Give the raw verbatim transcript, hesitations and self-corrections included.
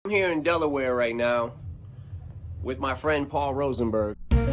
I'm here in Delaware right now with my friend Paul Rosenberg.